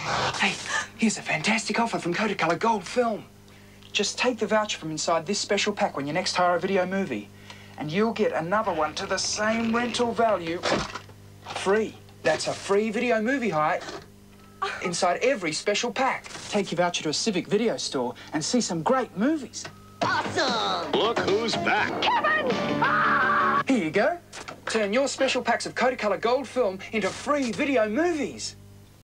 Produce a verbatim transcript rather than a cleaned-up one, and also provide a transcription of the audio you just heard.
Hey, here's a fantastic offer from Kodak Gold Film. Just take the voucher from inside this special pack when you next hire a video movie, and you'll get another one to the same rental value, free. That's a free video movie hire inside every special pack. Take your voucher to a Civic video store and see some great movies. Awesome! Look who's back. Kevin! Ah! Here you go. Turn your special packs of Kodak Gold Film into free video movies.